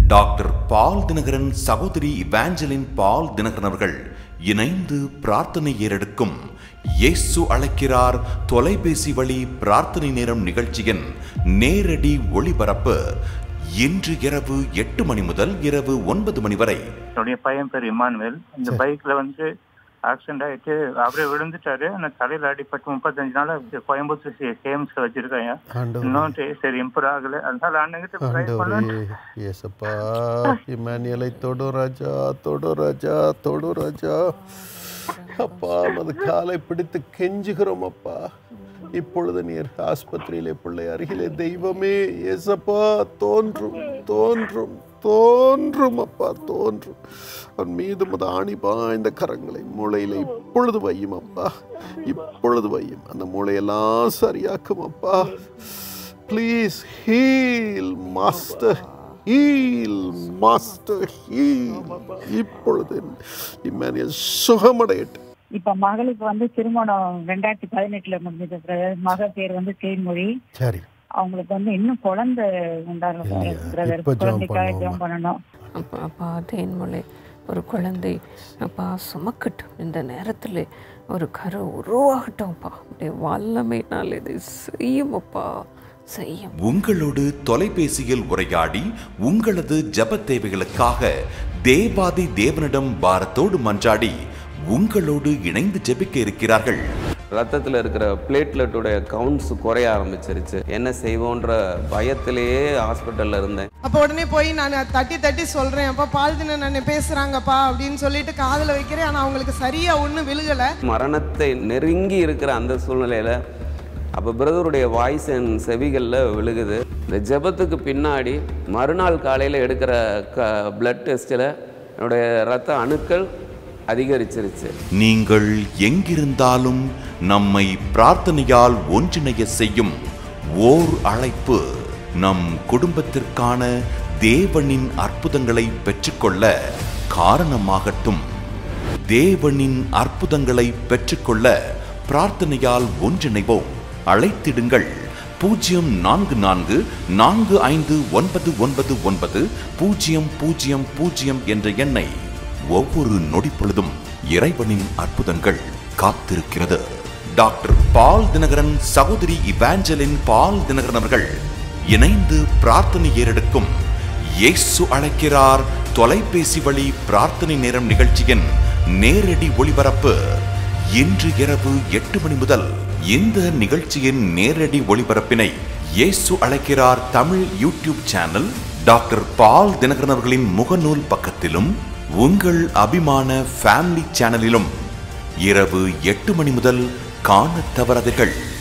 Doctor Paul Dinakaran சகோதரி Evangeline பால் தினகரன் அவர்கள் இணைந்து பிரார்த்தனை ஏறெடுக்கும் இயேசு அழைக்கிறார் தொலைபேசி வழி பிரார்த்தனை நேரம் நிகழ்ச்சியின் நேரடி ஒளிபரப்பு இன்று இரவு 8 மணி முதல் இரவு 9 மணி வரை. என்னுடைய பையன் பேர் இமானுவேல். இந்த பைக்ல ஆக்சிடென்ட் ஆயிட்டு அவரே விழுந்துட்டாரு. அந்த தலையில அடிப்பட்டு 35 நாள் கோயம்புத்தூர் கேம்ஸ்ல வச்சிருக்காங்க. இன்னும் சரி இம்ப்ரூவ் ஆகல. அதனால ஏசப்பா இமானுவேலை தொடு ராஜா, தொடு ராஜா, தொடு ராஜா. அப்பா அது காலை பிடித்து கெஞ்சுகிறோம் அப்பா. இப்பொழுது நீர் ஆஸ்பத்திரியிலே பிள்ளை அருகிலே தெய்வமே ஏசப்பா தோன்றும் தோன்றும் தோன்றும் அப்பா தோன்றும். அவன் மீது ஆணி பாய்ந்த கரங்களை மூளையில இப்பொழுது வையும் அப்பா, இப்பொழுது வையும். அந்த மூளையெல்லாம் சரியாக்கும் அப்பா. Please heal master, heal master, heal. இப்பொழுது இம்மானுவேல் சுகமடையட்டும். இப்ப மகளுக்கு திருமணம் 2018 முடிஞ்சது. மகள் பேர் தேன்மொழி. சரி, அவங்களுக்கு இன்னும் குழந்தை பண்ணணும். அப்பா தேன்மொழி ஒரு குழந்தை அப்பா சுமக்கட்டும். இந்த நேரத்தில் ஒரு கரு உருவாகட்டும் அப்பா. அப்படியே வல்லமையினால் இதை செய்யும் அப்பா, செய்யும். உங்களோடு தொலைபேசியில் உரையாடி உங்களது ஜெப தேவைகளுக்காக தேவாதி தேவனிடம் பாரத்தோடு மன்றாடி உங்களோடு இணைந்து ஜெபிக்க இருக்கிறார்கள். ரத்தத்தில் இருக்கிற பிளேட்லெட்டோட கவுண்ட்ஸ் குறைய ஆரம்பிச்சிருச்சு. என்ன செய்வோன்ற பயத்திலேயே ஹாஸ்பிட்டல்ல இருந்தேன். அப்போ உடனே போய் நான் தட்டி சொல்றேன், அப்பா பால்தின நான் பேசுறாங்கப்பா அப்படின்னு சொல்லிட்டு காதுல வைக்கிறேன். ஆனா அவங்களுக்கு சரியா ஒன்றும் விழுகல. மரணத்தை நெருங்கி இருக்கிற அந்த சூழ்நிலையில அப்போ பிரதருடைய வாய்ஸ் என் செவிகளில் விழுகுது. இந்த ஜெபத்துக்கு பின்னாடி மறுநாள் காலையில் எடுக்கிற பிளட் டெஸ்ட்டில் என்னுடைய ரத்த அணுக்கள் அதிகரிச்சிருச்சு. நீங்கள் எங்கிருந்தாலும் நம்மை பிரார்த்தனையால் ஒன்றிணைய செய்யும் ஓர் அழைப்பு. நம் குடும்பத்திற்கான தேவனின் அற்புதங்களை பெற்றுக்கொள்ள காரணமாகட்டும். தேவனின் அற்புதங்களை பெற்றுக்கொள்ள பிரார்த்தனையால் ஒன்றிணைவோம். அழைத்திடுங்கள் 04459999000 என்ற எண்ணை. ஒவ்வொரு நொடி பொழுதும் இறைவனின் அற்புதங்கள் காத்திருக்கிறது. டாக்டர் பால் தினகரன் சகோதரி இவாஞ்சலின் பால் தினகரன் அவர்கள் இணைந்து பிரார்த்தனை ஏறெடுக்கும் இயேசு அழைக்கிறார் தொலைபேசி வழி பிரார்த்தனை நேரம் நிகழ்ச்சியின் நேரடி ஒளிபரப்பு இன்று இரவு 8 மணி முதல். இந்த நிகழ்ச்சியின் நேரடி ஒளிபரப்பினை இயேசு அழைக்கிறார் Tamil YouTube channel, doctor Paul Dhinakaran அவர்களின் முகநூல் பக்கத்திலும் உங்கள் அபிமான ஃபேமிலி சேனலிலும் இரவு 8 மணி முதல் காண தவறாதீர்கள்.